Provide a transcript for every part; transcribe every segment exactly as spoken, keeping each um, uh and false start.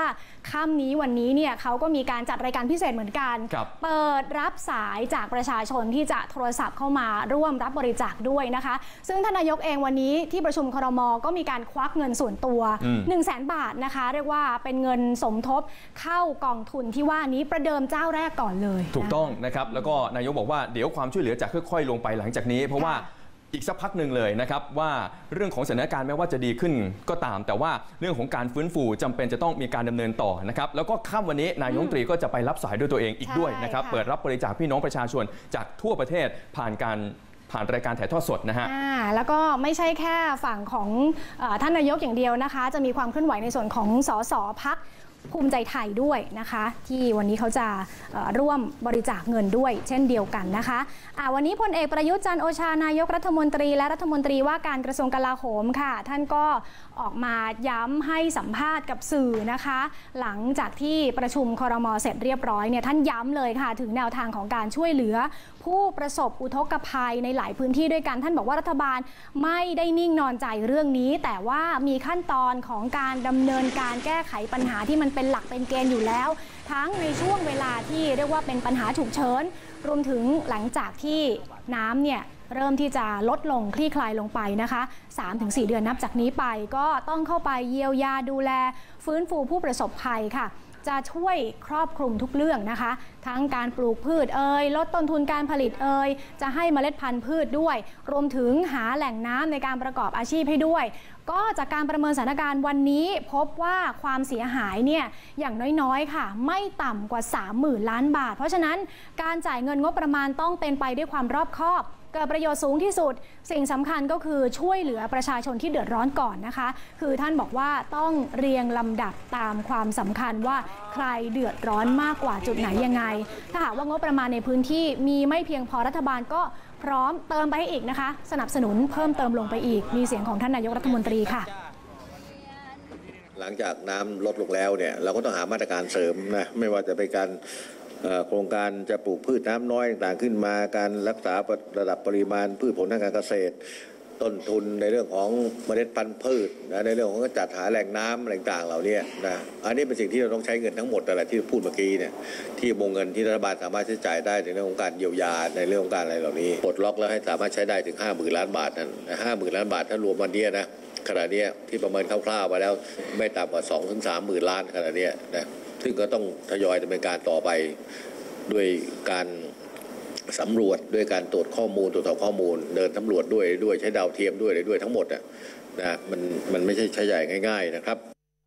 ค่ำนี้วันนี้เนี่ยเขาก็มีการจัดรายการพิเศษเหมือนกันเปิดรับสายจากประชาชนที่จะโทรศัพท์เข้ามาร่วมรับบริจาคด้วยนะคะซึ่งท่านนายกเองวันนี้ที่ประชุมครม.ก็มีการควักเงินส่วนตัว หนึ่งแสน บาทนะคะเรียกว่าเป็นเงินสมทบเข้ากองทุนที่ว่านี้ประเดิมเจ้าแรกก่อนเลยถูกต้องนะครับแล้วก็นายกบอกว่าเดี๋ยวความช่วยเหลือจะค่อยๆลงไปหลังจากนี้เพราะว่าอีกสักพักหนึ่งเลยนะครับว่าเรื่องของสถานการณ์แม้ว่าจะดีขึ้นก็ตามแต่ว่าเรื่องของการฟื้นฟูจำเป็นจะต้องมีการดำเนินต่อนะครับแล้วก็ค่ำวันนี้นายกรัฐมนตรีก็จะไปรับสายด้วยตัวเองอีกด้วยนะครับเปิดรับบริจาคพี่น้องประชาชนจากทั่วประเทศผ่านการผ่านรายการถ่ายทอดสดนะฮะแล้วก็ไม่ใช่แค่ฝั่งของท่านนายกอย่างเดียวนะคะจะมีความเคลื่อนไหวในส่วนของสสพรรคภูมิใจไทยด้วยนะคะที่วันนี้เขาจะร่วมบริจาคเงินด้วยเช่นเดียวกันนะคะะวันนี้พลเอกประยุทธ์จันทร์โอชานายกรัฐมนตรีและรัฐมนตรีว่าการกระทรวงกลาโหมค่ะท่านก็ออกมาย้ำให้สัมภาษณ์กับสื่อนะคะหลังจากที่ประชุมครม.เสร็จเรียบร้อยเนี่ยท่านย้ำเลยค่ะถึงแนวทางของการช่วยเหลือผู้ประสบอุทกภัยในหลายพื้นที่ด้วยกันท่านบอกว่ารัฐบาลไม่ได้นิ่งนอนใจเรื่องนี้แต่ว่ามีขั้นตอนของการดำเนินการแก้ไขปัญหาที่มันเป็นหลักเป็นเกณฑ์อยู่แล้วทั้งในช่วงเวลาที่เรียกว่าเป็นปัญหาฉุกเฉินรวมถึงหลังจากที่น้ำเนี่ยเริ่มที่จะลดลงคลี่คลายลงไปนะคะ สามถึงสี่ เดือนนับจากนี้ไปก็ต้องเข้าไปเยียวยาดูแลฟื้นฟูผู้ประสบภัยค่ะจะช่วยครอบคลุมทุกเรื่องนะคะทั้งการปลูกพืชเอ่ยลดต้นทุนการผลิตเอ่ยจะให้เมล็ดพันธุ์พืชด้วยรวมถึงหาแหล่งน้ำในการประกอบอาชีพให้ด้วยก็จากการประเมินสถานการณ์วันนี้พบว่าความเสียหายเนี่ยอย่างน้อยๆค่ะไม่ต่ำกว่า สามหมื่น ล้านบาทเพราะฉะนั้นการจ่ายเงินงบประมาณต้องเป็นไปด้วยความรอบคอบเกิดประโยชน์สูงที่สุดสิ่งสำคัญก็คือช่วยเหลือประชาชนที่เดือดร้อนก่อนนะคะคือท่านบอกว่าต้องเรียงลำดับตามความสำคัญว่าใครเดือดร้อนมากกว่าจุดไหนยังไงถ้าหากว่างบประมาณในพื้นที่มีไม่เพียงพอรัฐบาลก็พร้อมเติมไปให้อีกนะคะสนับสนุนเพิ่มเติมลงไปอีกมีเสียงของท่านนายกรัฐมนตรีค่ะหลังจากน้ำลดลงแล้วเนี่ยเราก็ต้องหามาตรการเสริมนะไม่ว่าจะเป็นการโครงการจะปลูกพืชน้ำน้อยต่างขึ้นมาการรักษาระดับปริมาณพืชผลทางการเกษตรต้นทุนในเรื่องของเมล็ดพันธุ์พืชนะในเรื่องของจัดหาแหล่งน้ำอะไรต่างๆเหล่านี้นะอันนี้เป็นสิ่งที่เราต้องใช้เงินทั้งหมดแต่ละที่พูดเมื่อกี้เนี่ยที่วงเงินที่รัฐบาลสามารถใช้จ่ายได้ในเรื่องของการเยียวยาในเรื่องของการอะไรเหล่านี้ปลดล็อกแล้วให้สามารถใช้ได้ถึงห้าหมื่นล้านบาทนั้นห้าหมื่นล้านบาทถ้ารวมวันนี้นะขณะนี้ที่ประเมินคร่าวๆไปแล้วไม่ต่ำกว่าสองถึงสามหมื่นล้านขณะนี้นะซึ่งก็ต้องทยอยดำเนินการต่อไปด้วยการสำรวจด้วยการตรวจข้อมูลตรวจสอบข้อมูลเดินสำรวจด้วยด้วยใช้ดาวเทียมด้วยอะไรด้วยทั้งหมดอ่ะนะมันมันไม่ใช่ใช้ใหญ่ง่ายๆนะครับ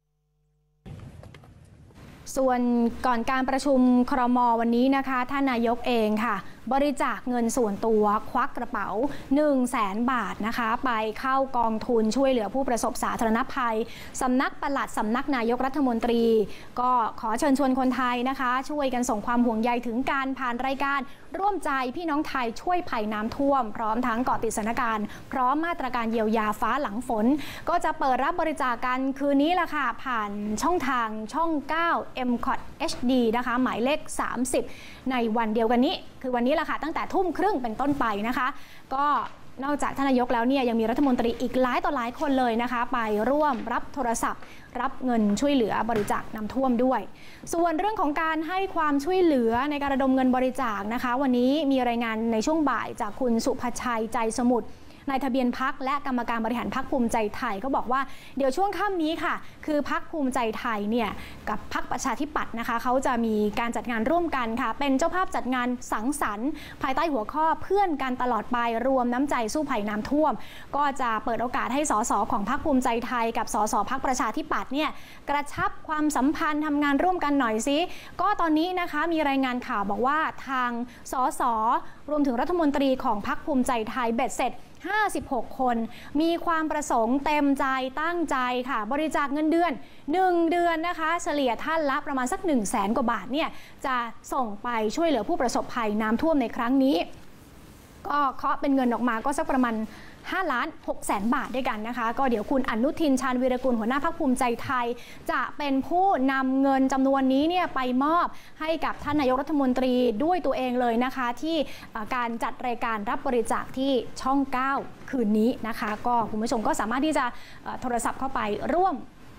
ส่วนก่อนการประชุมครม.วันนี้นะคะท่านนายกเองค่ะบริจาคเงินส่วนตัวควักกระเป๋า หนึ่งแสน บาทนะคะไปเข้ากองทุนช่วยเหลือผู้ประสบสาธารณภัยสำนักปลัดสำนักนายกรัฐมนตรีก็ขอเชิญชวนคนไทยนะคะช่วยกันส่งความห่วงใยถึงการผ่านรายการร่วมใจพี่น้องไทยช่วยภัยน้ำท่วมพร้อมทั้งเกาะติดสถานการณ์พร้อมมาตรการเยียวยาฟ้าหลังฝนก็จะเปิดรับบริจาคกันคืนนี้ละค่ะผ่านช่องทางช่องเก้า เอ็ม คอท เอช ดี นะคะหมายเลขสามสิบในวันเดียวกันนี้คือวันนี้ละค่ะตั้งแต่ทุ่มครึ่งเป็นต้นไปนะคะก็นอกจากท่านนายกแล้วเนี่ยยังมีรัฐมนตรีอีกหลายต่อหลายคนเลยนะคะไปร่วมรับโทรศัพท์รับเงินช่วยเหลือบริจาคน้ำท่วมด้วยส่วนเรื่องของการให้ความช่วยเหลือในการระดมเงินบริจาคนะคะวันนี้มีรายงานในช่วงบ่ายจากคุณสุภชัยใจสมุทรนายทะเบียนพรรคและกรรมการบริหารพรรคภูมิใจไทยก็บอกว่าเดี๋ยวช่วงค่ำนี้ค่ะคือพรรคภูมิใจไทยเนี่ยกับพรรคประชาธิปัตย์นะคะเขาจะมีการจัดงานร่วมกันค่ะเป็นเจ้าภาพจัดงานสังสรรค์ภายใต้หัวข้อเพื่อนกันตลอดไปรวมน้ำใจสู้ภัยน้ำท่วมก็จะเปิดโอกาสให้สสของพรรคภูมิใจไทยกับสสพรรคประชาธิปัตย์เนี่ยกระชับความสัมพันธ์ทำงานร่วมกันหน่อยสิก็ตอนนี้นะคะมีรายงานข่าวบอกว่าทางสสรวมถึงรัฐมนตรีของพรรคภูมิใจไทยเบ็ดเสร็จห้าสิบหกคนมีความประสงค์เต็มใจตั้งใจค่ะบริจาคเงินเดือนหนึ่งเดือนนะคะเฉลี่ยท่านละประมาณสัก หนึ่งแสน กว่าบาทเนี่ยจะส่งไปช่วยเหลือผู้ประสบภัยน้ำท่วมในครั้งนี้ก็เคาะเป็นเงินออกมาก็สักประมาณห้าล้านหกแสนบาทด้วยกันนะคะก็เดี๋ยวคุณอนุทินชาญวีรกุลหัวหน้าพรรคภูมิใจไทยจะเป็นผู้นำเงินจำนวนนี้เนี่ยไปมอบให้กับท่านนายกรัฐมนตรีด้วยตัวเองเลยนะคะที่การจัดรายการรับบริจาคที่ช่องเก้าคืนนี้นะคะก็คุณผู้ชมก็สามารถที่จะโทรศัพท์เข้าไปร่วม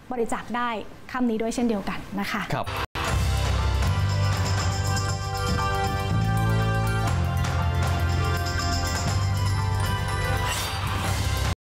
บริจาคได้คำนี้ด้วยเช่นเดียวกันนะคะครับ